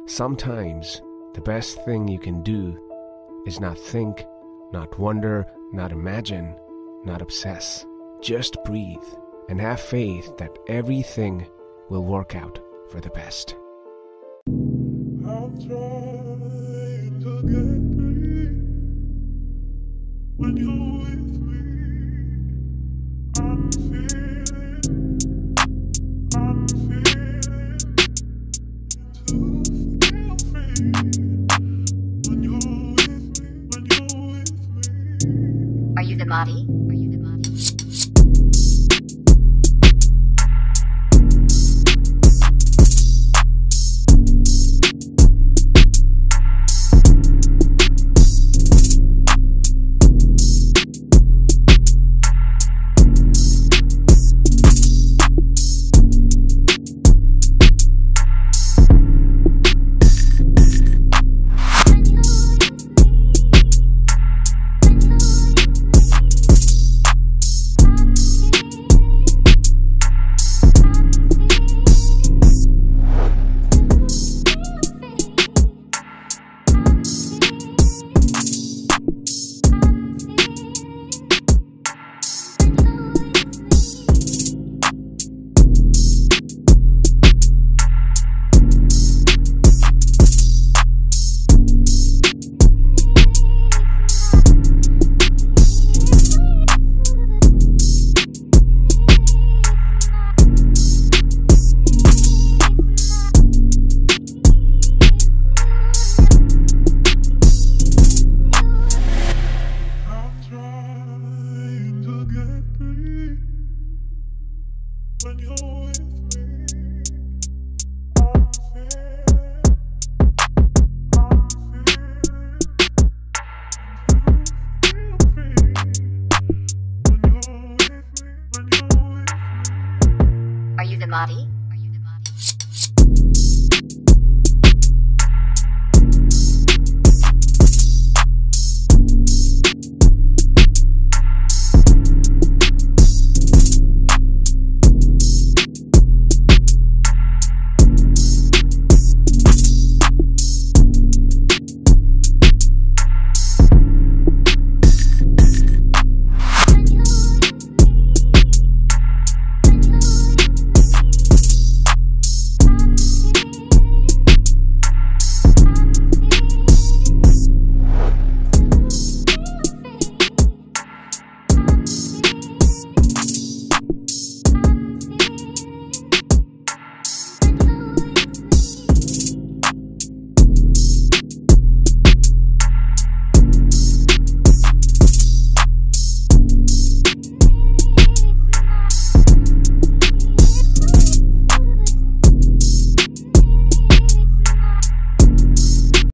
Sometimes the best thing you can do is not think, not wonder, not imagine, not obsess. Just breathe and have faith that everything will work out for the best. I'm trying to get free. When you're with me, I'm feeling to feel free. When you're with me. Are you the body? When you're with me, Are you the body?